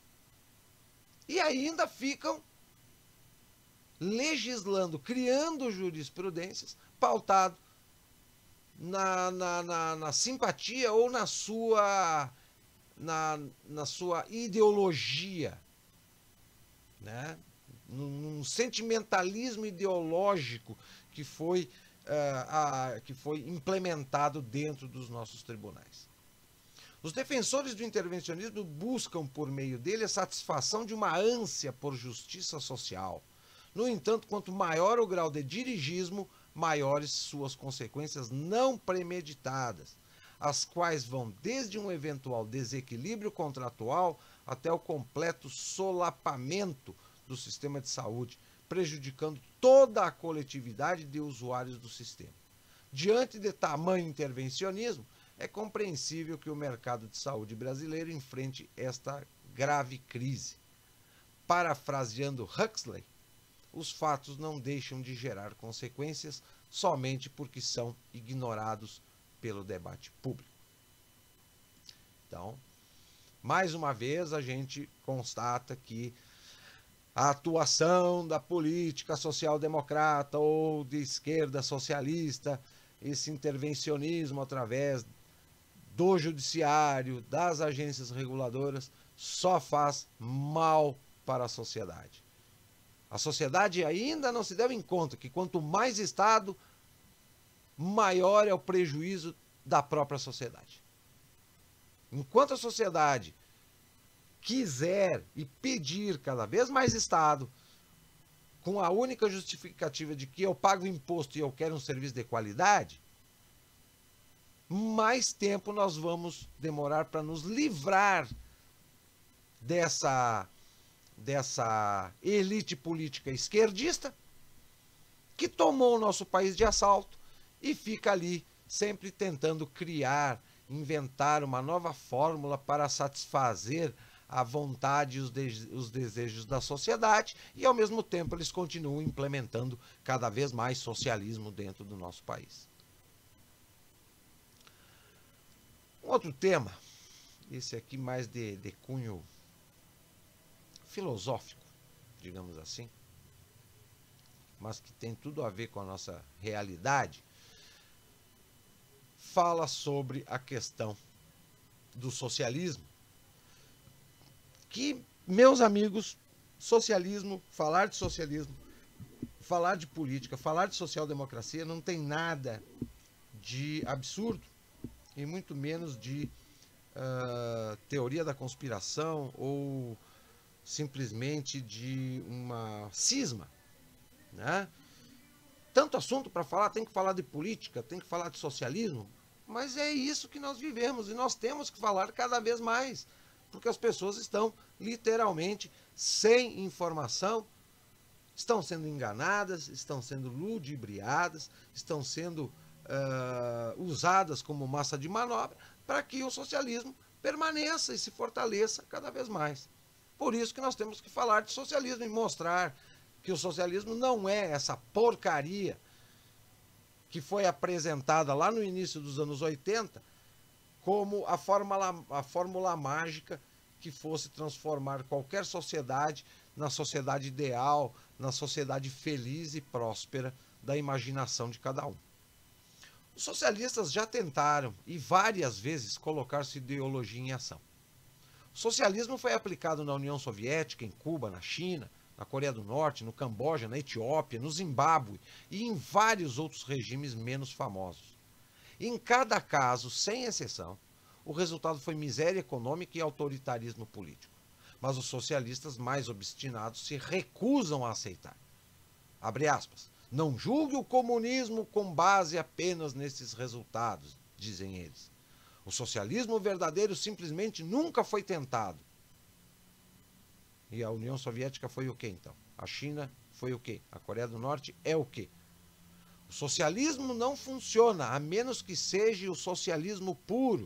E ainda ficam legislando, criando jurisprudências pautado na, na, na, na simpatia ou na sua, na, na sua ideologia, né? Num, num sentimentalismo ideológico que foi, uh, a, que foi implementado dentro dos nossos tribunais. Os defensores do intervencionismo buscam, por meio dele, a satisfação de uma ânsia por justiça social. No entanto, quanto maior o grau de dirigismo, maiores suas consequências não premeditadas, as quais vão desde um eventual desequilíbrio contratual até o completo solapamento do sistema de saúde, prejudicando toda a coletividade de usuários do sistema. Diante de tamanho intervencionismo, é compreensível que o mercado de saúde brasileiro enfrente esta grave crise. Parafraseando Huxley, os fatos não deixam de gerar consequências somente porque são ignorados pelo debate público. Então, mais uma vez, a gente constata que a atuação da política social-democrata ou de esquerda socialista, esse intervencionismo através do judiciário, das agências reguladoras, só faz mal para a sociedade. A sociedade ainda não se deu em conta que quanto mais Estado, maior é o prejuízo da própria sociedade. Enquanto a sociedade quiser e pedir cada vez mais Estado, com a única justificativa de que eu pago imposto e eu quero um serviço de qualidade, mais tempo nós vamos demorar para nos livrar dessa, dessa elite política esquerdista que tomou o nosso país de assalto e fica ali sempre tentando criar, inventar uma nova fórmula para satisfazer a vontade e os, de os desejos da sociedade, e ao mesmo tempo eles continuam implementando cada vez mais socialismo dentro do nosso país. Um outro tema, esse aqui mais de, de cunho filosófico, digamos assim, mas que tem tudo a ver com a nossa realidade, fala sobre a questão do socialismo. Que, meus amigos, socialismo, falar de socialismo, falar de política, falar de social-democracia não tem nada de absurdo e muito menos de uh, teoria da conspiração ou simplesmente de uma cisma, né? Tanto assunto para falar, tem que falar de política, tem que falar de socialismo, mas é isso que nós vivemos e nós temos que falar cada vez mais, porque as pessoas estão literalmente sem informação, estão sendo enganadas, estão sendo ludibriadas, estão sendo uh, usadas como massa de manobra para que o socialismo permaneça e se fortaleça cada vez mais. Por isso que nós temos que falar de socialismo e mostrar que o socialismo não é essa porcaria que foi apresentada lá no início dos anos oitenta como a fórmula, a fórmula mágica que fosse transformar qualquer sociedade na sociedade ideal, na sociedade feliz e próspera da imaginação de cada um. Os socialistas já tentaram, e várias vezes, colocar sua ideologia em ação. O socialismo foi aplicado na União Soviética, em Cuba, na China, na Coreia do Norte, no Camboja, na Etiópia, no Zimbábue e em vários outros regimes menos famosos. Em cada caso, sem exceção, o resultado foi miséria econômica e autoritarismo político. Mas os socialistas mais obstinados se recusam a aceitar. Abre aspas. Não julgue o comunismo com base apenas nesses resultados, dizem eles. O socialismo verdadeiro simplesmente nunca foi tentado. E a União Soviética foi o quê, então? A China foi o quê? A Coreia do Norte é o quê? O socialismo não funciona, a menos que seja o socialismo puro.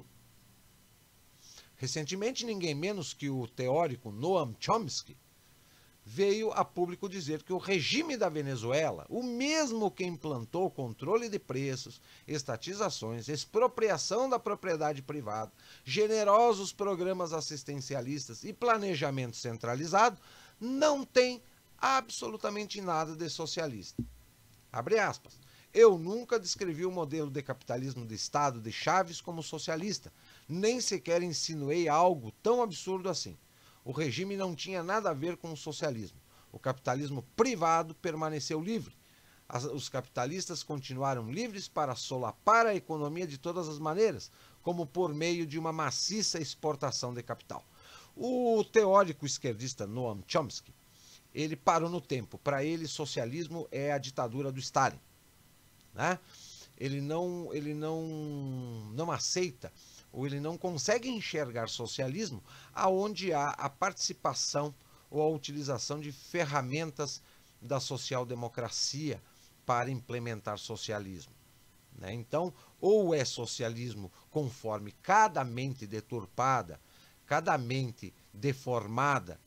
Recentemente, ninguém menos que o teórico Noam Chomsky veio a público dizer que o regime da Venezuela, o mesmo que implantou controle de preços, estatizações, expropriação da propriedade privada, generosos programas assistencialistas e planejamento centralizado, não tem absolutamente nada de socialista. Abre aspas. Eu nunca descrevi o modelo de capitalismo de Estado de Chaves como socialista, nem sequer insinuei algo tão absurdo assim. O regime não tinha nada a ver com o socialismo. O capitalismo privado permaneceu livre. As, os capitalistas continuaram livres para solapar a economia de todas as maneiras, como por meio de uma maciça exportação de capital. O teórico esquerdista Noam Chomsky, ele parou no tempo. Para ele, socialismo é a ditadura do Stalin, né? Ele não, ele não, não aceita ou ele não consegue enxergar socialismo aonde há a participação ou a utilização de ferramentas da social-democracia para implementar socialismo, né? Então, ou é socialismo conforme cada mente deturpada, cada mente deformada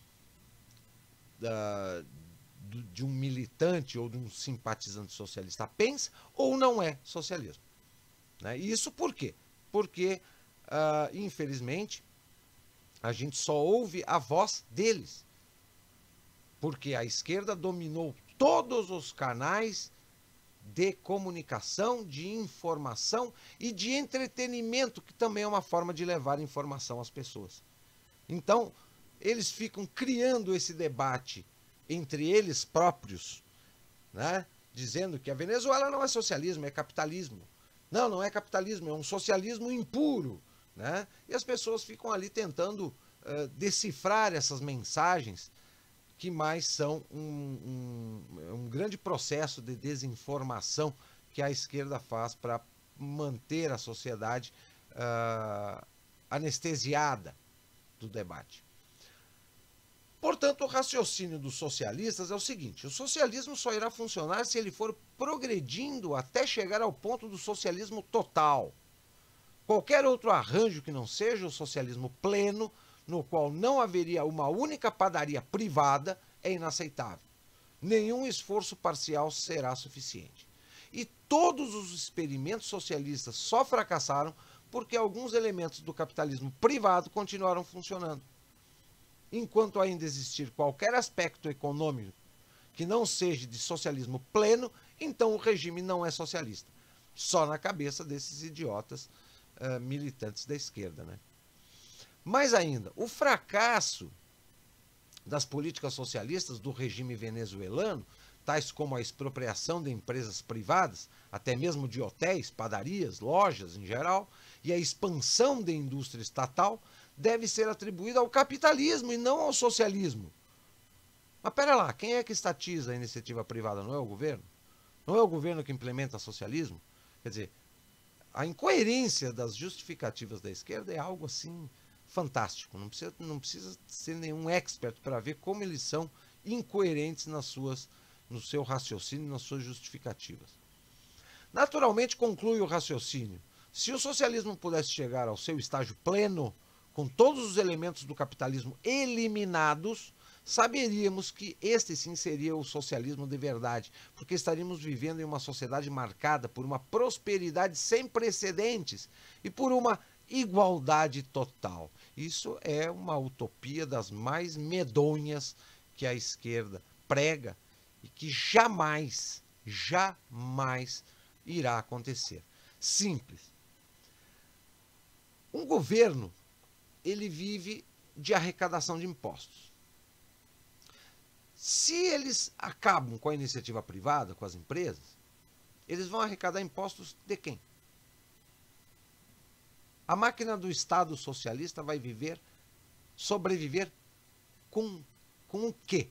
da, de um militante ou de um simpatizante socialista pensa, ou não é socialismo, né? E isso por quê? Porque, uh, infelizmente, a gente só ouve a voz deles. Porque a esquerda dominou todos os canais de comunicação, de informação e de entretenimento, que também é uma forma de levar informação às pessoas. Então, eles ficam criando esse debate entre eles próprios, né? Dizendo que a Venezuela não é socialismo, é capitalismo. Não, não é capitalismo, é um socialismo impuro, né? E as pessoas ficam ali tentando uh, decifrar essas mensagens que mais são um, um, um grande processo de desinformação que a esquerda faz para manter a sociedade uh, anestesiada do debate. Portanto, o raciocínio dos socialistas é o seguinte: o socialismo só irá funcionar se ele for progredindo até chegar ao ponto do socialismo total. Qualquer outro arranjo que não seja o socialismo pleno, no qual não haveria uma única padaria privada, é inaceitável. Nenhum esforço parcial será suficiente. E todos os experimentos socialistas só fracassaram porque alguns elementos do capitalismo privado continuaram funcionando. Enquanto ainda existir qualquer aspecto econômico que não seja de socialismo pleno, então o regime não é socialista. Só na cabeça desses idiotas uh, militantes da esquerda, né? Mais ainda, o fracasso das políticas socialistas do regime venezuelano, tais como a expropriação de empresas privadas, até mesmo de hotéis, padarias, lojas em geral, e a expansão da indústria estatal, deve ser atribuída ao capitalismo e não ao socialismo. Mas pera lá, quem é que estatiza a iniciativa privada? Não é o governo? Não é o governo que implementa socialismo? Quer dizer, a incoerência das justificativas da esquerda é algo assim fantástico. Não precisa, não precisa ser nenhum expert para ver como eles são incoerentes nas suas, no seu raciocínio, nas suas justificativas. Naturalmente, conclui o raciocínio: se o socialismo pudesse chegar ao seu estágio pleno, com todos os elementos do capitalismo eliminados, saberíamos que este sim seria o socialismo de verdade, porque estaríamos vivendo em uma sociedade marcada por uma prosperidade sem precedentes e por uma igualdade total. Isso é uma utopia das mais medonhas que a esquerda prega e que jamais, jamais irá acontecer. Simples. Um governo, ele vive de arrecadação de impostos. Se eles acabam com a iniciativa privada, com as empresas, eles vão arrecadar impostos de quem? A máquina do Estado socialista vai viver, sobreviver com, com o quê?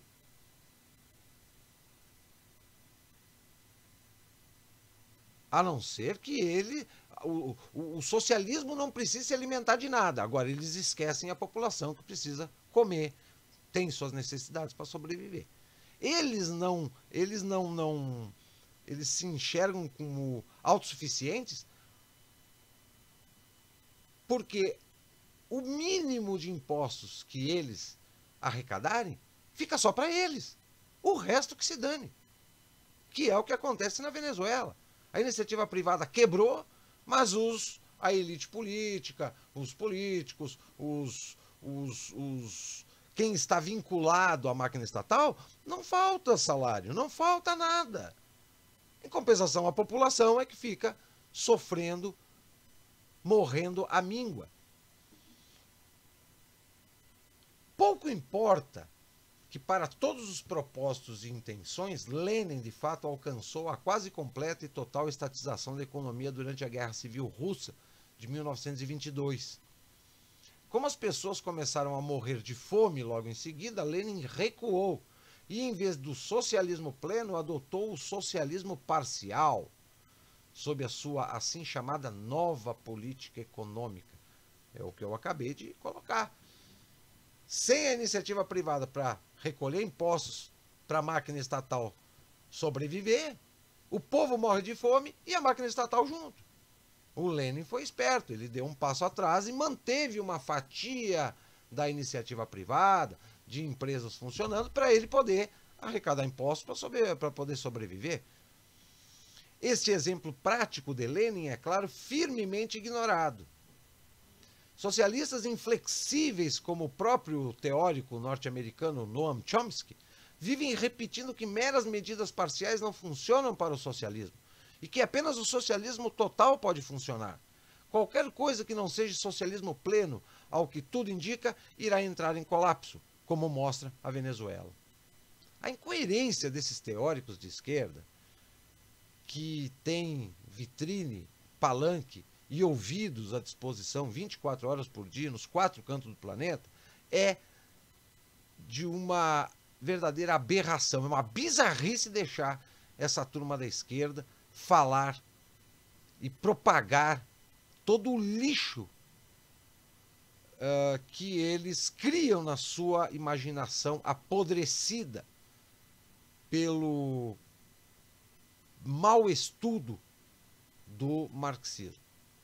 A não ser que ele... O, o, o socialismo não precisa se alimentar de nada. Agora, eles esquecem a população que precisa comer, tem suas necessidades para sobreviver. Eles não, eles não, não, eles se enxergam como autossuficientes porque o mínimo de impostos que eles arrecadarem fica só para eles. O resto que se dane. Que é o que acontece na Venezuela. A iniciativa privada quebrou, mas os, a elite política, os políticos, os, os, os, quem está vinculado à máquina estatal, não falta salário, não falta nada. Em compensação, a população é que fica sofrendo, morrendo à míngua. Pouco importa que, para todos os propósitos e intenções, Lenin de fato alcançou a quase completa e total estatização da economia durante a Guerra Civil Russa de mil novecentos e vinte e dois. Como as pessoas começaram a morrer de fome logo em seguida, Lenin recuou e, em vez do socialismo pleno, adotou o socialismo parcial, sob a sua assim chamada nova política econômica. É o que eu acabei de colocar. Sem a iniciativa privada para recolher impostos para a máquina estatal sobreviver, o povo morre de fome e a máquina estatal junto. O Lenin foi esperto, ele deu um passo atrás e manteve uma fatia da iniciativa privada, de empresas funcionando, para ele poder arrecadar impostos para poder sobreviver. Este exemplo prático de Lenin é, claro, firmemente ignorado. Socialistas inflexíveis, como o próprio teórico norte-americano Noam Chomsky, vivem repetindo que meras medidas parciais não funcionam para o socialismo e que apenas o socialismo total pode funcionar. Qualquer coisa que não seja socialismo pleno, ao que tudo indica, irá entrar em colapso, como mostra a Venezuela. A incoerência desses teóricos de esquerda, que têm vitrine palanque e ouvidos à disposição vinte e quatro horas por dia nos quatro cantos do planeta, é de uma verdadeira aberração, é uma bizarrice deixar essa turma da esquerda falar e propagar todo o lixo uh, que eles criam na sua imaginação apodrecida pelo mau estudo do marxismo.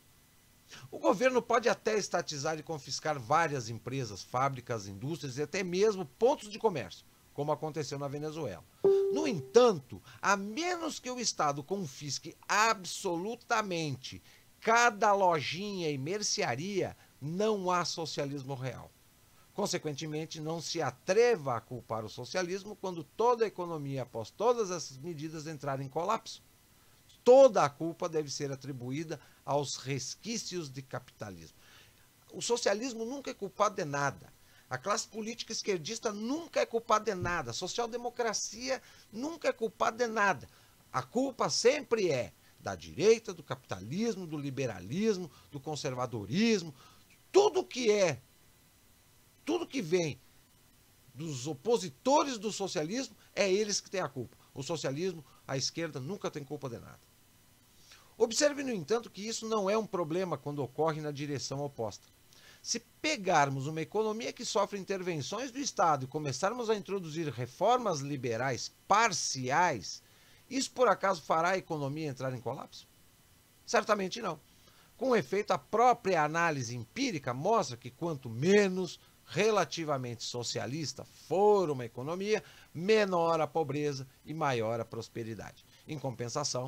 O governo pode até estatizar e confiscar várias empresas, fábricas, indústrias e até mesmo pontos de comércio, como aconteceu na Venezuela. No entanto, a menos que o Estado confisque absolutamente cada lojinha e mercearia, não há socialismo real. Consequentemente, não se atreva a culpar o socialismo quando toda a economia, após todas essas medidas, entrar em colapso. Toda a culpa deve ser atribuída aos resquícios de capitalismo. O socialismo nunca é culpado de nada. A classe política esquerdista nunca é culpada de nada. A social-democracia nunca é culpada de nada. A culpa sempre é da direita, do capitalismo, do liberalismo, do conservadorismo. Tudo que é, tudo que vem dos opositores do socialismo, é eles que têm a culpa. O socialismo, a esquerda, nunca tem culpa de nada. Observe, no entanto, que isso não é um problema quando ocorre na direção oposta. Se pegarmos uma economia que sofre intervenções do Estado e começarmos a introduzir reformas liberais parciais, isso por acaso fará a economia entrar em colapso? Certamente não. Com efeito, a própria análise empírica mostra que quanto menos relativamente socialista for uma economia, menor a pobreza e maior a prosperidade. Em compensação,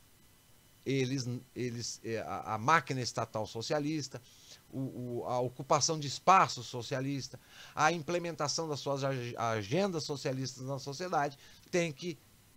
eles, eles, a, a máquina estatal socialista, o, o, a ocupação de espaço socialista, a implementação das suas agendas socialistas na sociedade, tem que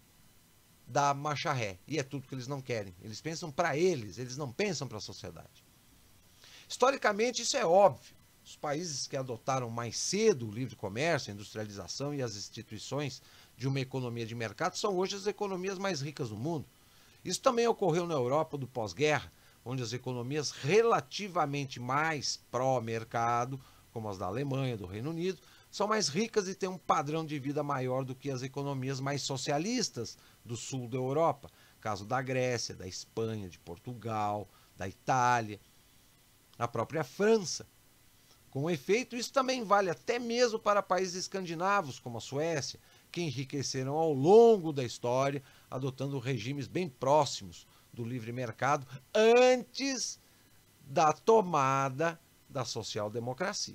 dar marcha ré. E é tudo que eles não querem. Eles pensam para eles, eles não pensam para a sociedade. Historicamente, isso é óbvio. Os países que adotaram mais cedo o livre comércio, a industrialização e as instituições de uma economia de mercado são hoje as economias mais ricas do mundo. Isso também ocorreu na Europa do pós-guerra, onde as economias relativamente mais pró-mercado, como as da Alemanha, do Reino Unido, são mais ricas e têm um padrão de vida maior do que as economias mais socialistas do sul da Europa, caso da Grécia, da Espanha, de Portugal, da Itália, a própria França. Com efeito, isso também vale até mesmo para países escandinavos, como a Suécia, que enriqueceram ao longo da história, adotando regimes bem próximos do livre mercado, antes da tomada da social-democracia.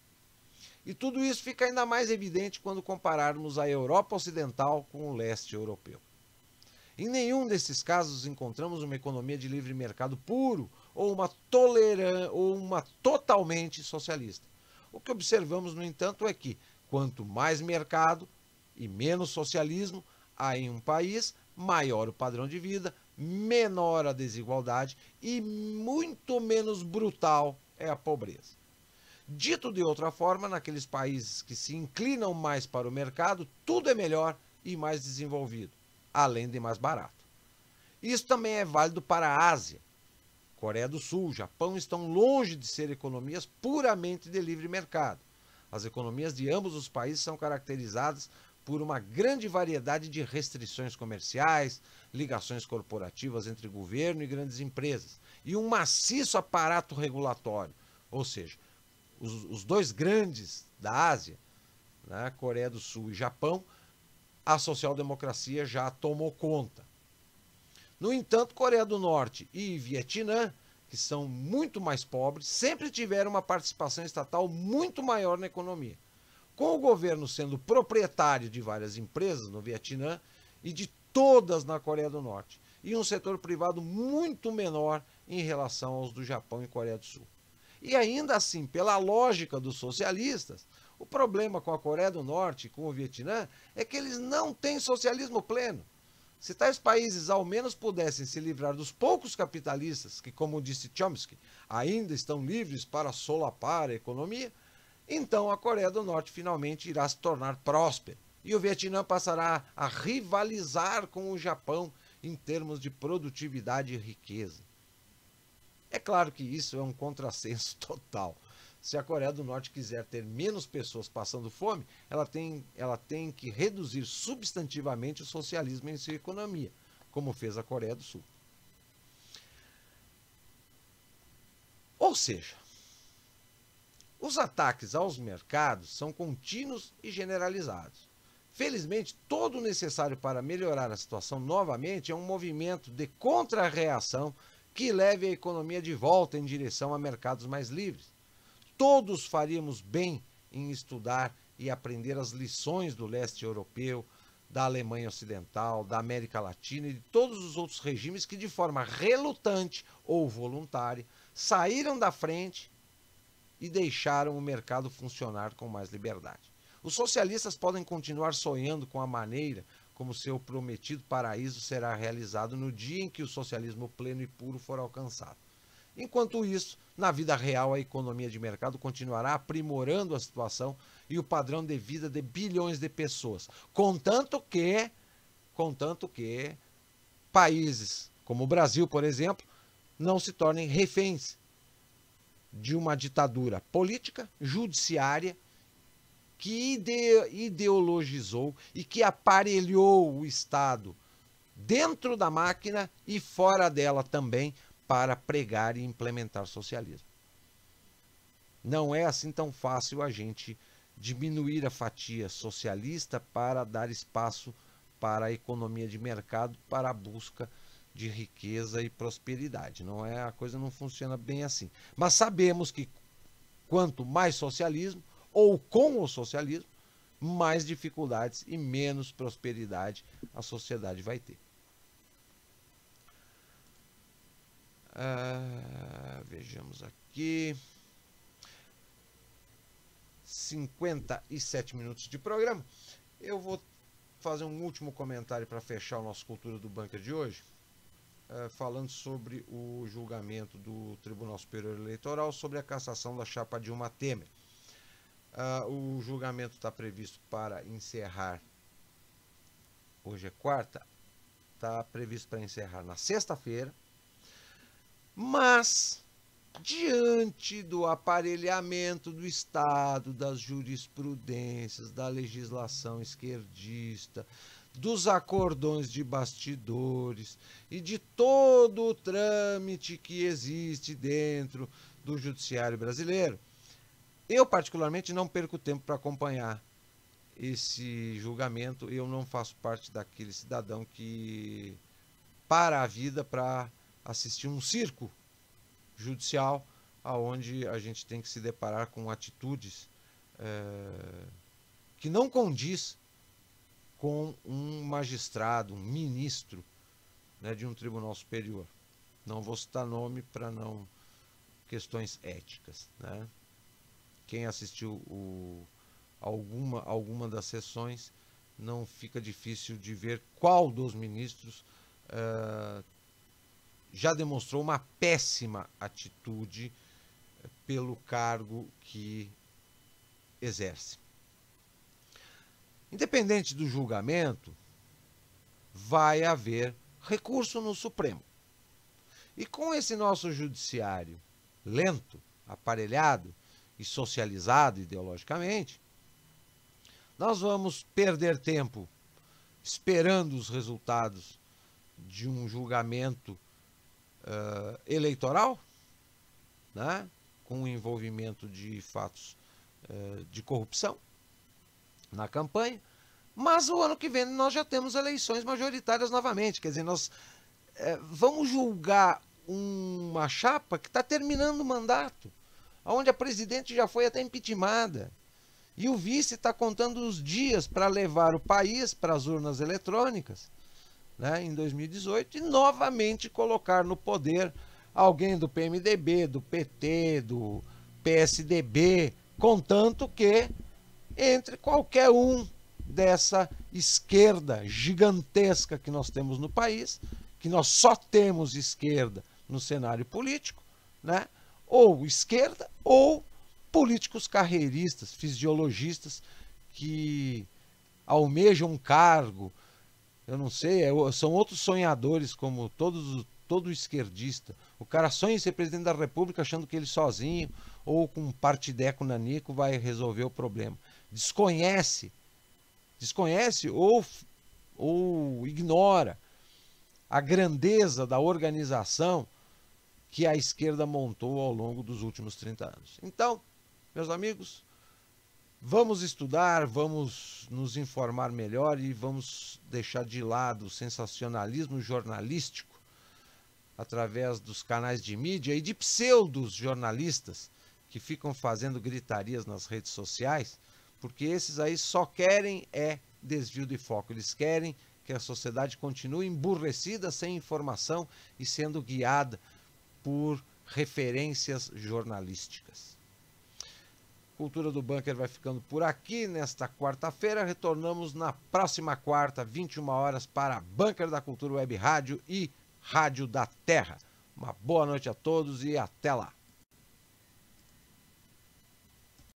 E tudo isso fica ainda mais evidente quando compararmos a Europa Ocidental com o leste europeu. Em nenhum desses casos encontramos uma economia de livre mercado puro ou uma, toleran... ou uma totalmente socialista. O que observamos, no entanto, é que quanto mais mercado e menos socialismo há em um país, maior o padrão de vida, menor a desigualdade e muito menos brutal é a pobreza. Dito de outra forma, naqueles países que se inclinam mais para o mercado, tudo é melhor e mais desenvolvido, além de mais barato. Isso também é válido para a Ásia. Coreia do Sul, Japão estão longe de ser economias puramente de livre mercado. As economias de ambos os países são caracterizadas por uma grande variedade de restrições comerciais, ligações corporativas entre governo e grandes empresas, e um maciço aparato regulatório. Ou seja, os, os dois grandes da Ásia, né, Coreia do Sul e Japão, a social-democracia já tomou conta. No entanto, Coreia do Norte e Vietnã, que são muito mais pobres, sempre tiveram uma participação estatal muito maior na economia, com o governo sendo proprietário de várias empresas no Vietnã e de todas na Coreia do Norte, e um setor privado muito menor em relação aos do Japão e Coreia do Sul. E ainda assim, pela lógica dos socialistas, o problema com a Coreia do Norte e com o Vietnã é que eles não têm socialismo pleno. Se tais países ao menos pudessem se livrar dos poucos capitalistas que, como disse Chomsky, ainda estão livres para solapar a economia, então a Coreia do Norte finalmente irá se tornar próspera e o Vietnã passará a rivalizar com o Japão em termos de produtividade e riqueza. É claro que isso é um contrassenso total. Se a Coreia do Norte quiser ter menos pessoas passando fome, ela tem, ela tem que reduzir substantivamente o socialismo em sua economia, como fez a Coreia do Sul. Ou seja, os ataques aos mercados são contínuos e generalizados. Felizmente, todo o necessário para melhorar a situação novamente é um movimento de contra-reação que leve a economia de volta em direção a mercados mais livres. Todos faríamos bem em estudar e aprender as lições do leste europeu, da Alemanha Ocidental, da América Latina e de todos os outros regimes que, de forma relutante ou voluntária, saíram da frente e deixaram o mercado funcionar com mais liberdade. Os socialistas podem continuar sonhando com a maneira como seu prometido paraíso será realizado no dia em que o socialismo pleno e puro for alcançado. Enquanto isso, na vida real, a economia de mercado continuará aprimorando a situação e o padrão de vida de bilhões de pessoas, contanto que, contanto que países como o Brasil, por exemplo, não se tornem reféns de uma ditadura política, judiciária, que ide ideologizou e que aparelhou o Estado dentro da máquina e fora dela também para pregar e implementar socialismo. Não é assim tão fácil a gente diminuir a fatia socialista para dar espaço para a economia de mercado, para a busca de riqueza e prosperidade. Não é, a coisa não funciona bem assim. Mas sabemos que quanto mais socialismo, ou com o socialismo, mais dificuldades e menos prosperidade a sociedade vai ter. Ah, vejamos aqui. cinquenta e sete minutos de programa. Eu vou fazer um último comentário para fechar o nosso Cultura do Bunker de hoje, uh, falando sobre o julgamento do Tribunal Superior Eleitoral sobre a cassação da chapa Dilma Temer. Uh, o julgamento está previsto para encerrar, hoje é quarta, está previsto para encerrar na sexta-feira, mas diante do aparelhamento do Estado, das jurisprudências, da legislação esquerdista, dos acordões de bastidores e de todo o trâmite que existe dentro do judiciário brasileiro, eu particularmente não perco tempo para acompanhar esse julgamento. Eu não faço parte daquele cidadão que para a vida para assistir um circo judicial, aonde a gente tem que se deparar com atitudes é, que não condiz com um magistrado, um ministro, né, de um tribunal superior. Não vou citar nome para não questões éticas, né? Quem assistiu o, alguma, alguma das sessões, não fica difícil de ver qual dos ministros uh, já demonstrou uma péssima atitude pelo cargo que exerce. Independente do julgamento, vai haver recurso no Supremo. E com esse nosso judiciário lento, aparelhado e socializado ideologicamente, nós vamos perder tempo esperando os resultados de um julgamento uh, eleitoral, né, com o envolvimento de fatos uh, de corrupção na campanha, mas o ano que vem nós já temos eleições majoritárias novamente. Quer dizer, nós uh, vamos julgar uma chapa que está terminando o mandato, onde a presidente já foi até impeachmentada, e o vice está contando os dias para levar o país para as urnas eletrônicas, né, em dois mil e dezoito, e novamente colocar no poder alguém do P M D B, do P T, do P S D B, contanto que entre qualquer um dessa esquerda gigantesca que nós temos no país, que nós só temos esquerda no cenário político, né? Ou esquerda, ou políticos carreiristas, fisiologistas, que almejam um cargo, eu não sei, são outros sonhadores como todos, todo esquerdista. O cara sonha em ser presidente da República achando que ele sozinho ou com um partideco nanico vai resolver o problema. Desconhece, desconhece ou, ou ignora a grandeza da organização que a esquerda montou ao longo dos últimos trinta anos. Então, meus amigos, vamos estudar, vamos nos informar melhor e vamos deixar de lado o sensacionalismo jornalístico através dos canais de mídia e de pseudos jornalistas que ficam fazendo gritarias nas redes sociais, porque esses aí só querem é desvio de foco. Eles querem que a sociedade continue emburrecida, sem informação e sendo guiada por referências jornalísticas. Cultura do Bunker vai ficando por aqui nesta quarta-feira. Retornamos na próxima quarta, vinte e uma horas, para Bunker da Cultura Web Rádio e Rádio da Terra. Uma boa noite a todos e até lá.